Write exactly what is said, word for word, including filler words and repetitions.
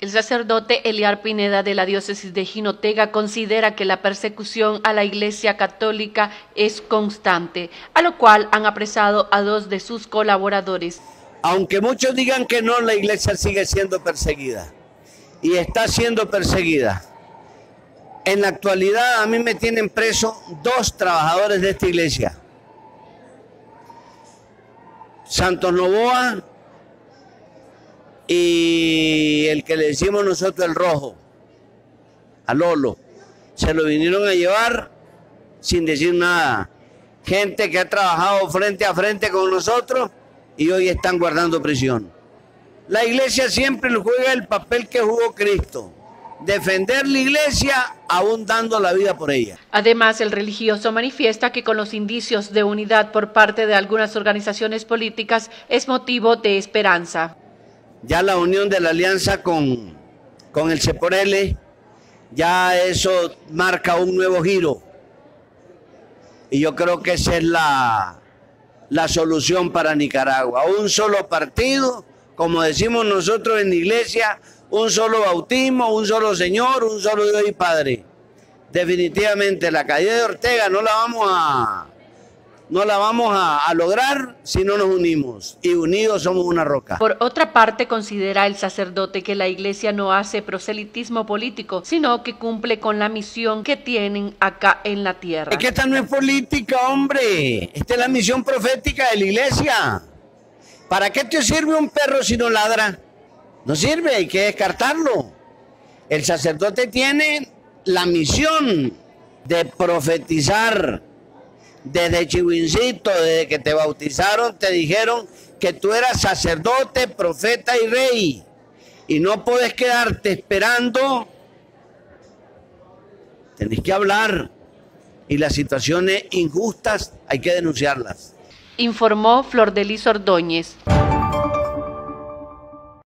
El sacerdote Eliar Pineda de la diócesis de Jinotega considera que la persecución a la Iglesia Católica es constante, a lo cual han apresado a dos de sus colaboradores. Aunque muchos digan que no, la Iglesia sigue siendo perseguida y está siendo perseguida. En la actualidad a mí me tienen preso dos trabajadores de esta iglesia. Santos Novoa y el que le decimos nosotros el rojo, a Lolo. Se lo vinieron a llevar sin decir nada. Gente que ha trabajado frente a frente con nosotros y hoy están guardando prisión. La iglesia siempre juega el papel que jugó Cristo. Defender la iglesia aún dando la vida por ella. Además, el religioso manifiesta que con los indicios de unidad por parte de algunas organizaciones políticas es motivo de esperanza. Ya la unión de la alianza con, con el C P R L, ya eso marca un nuevo giro. Y yo creo que esa es la, la solución para Nicaragua. Un solo partido, como decimos nosotros en la iglesia, un solo bautismo, un solo Señor, un solo Dios y Padre. Definitivamente la caída de Ortega no la vamos a, no la vamos a, a lograr si no nos unimos. Y unidos somos una roca. Por otra parte, considera el sacerdote que la iglesia no hace proselitismo político, sino que cumple con la misión que tienen acá en la tierra. Es que esta no es política, hombre. Esta es la misión profética de la iglesia. ¿Para qué te sirve un perro si no ladra? No sirve, hay que descartarlo. El sacerdote tiene la misión de profetizar. Desde chihuincito, desde que te bautizaron, te dijeron que tú eras sacerdote, profeta y rey. Y no puedes quedarte esperando. Tenés que hablar. Y las situaciones injustas hay que denunciarlas. Informó Flor de Lis Ordóñez.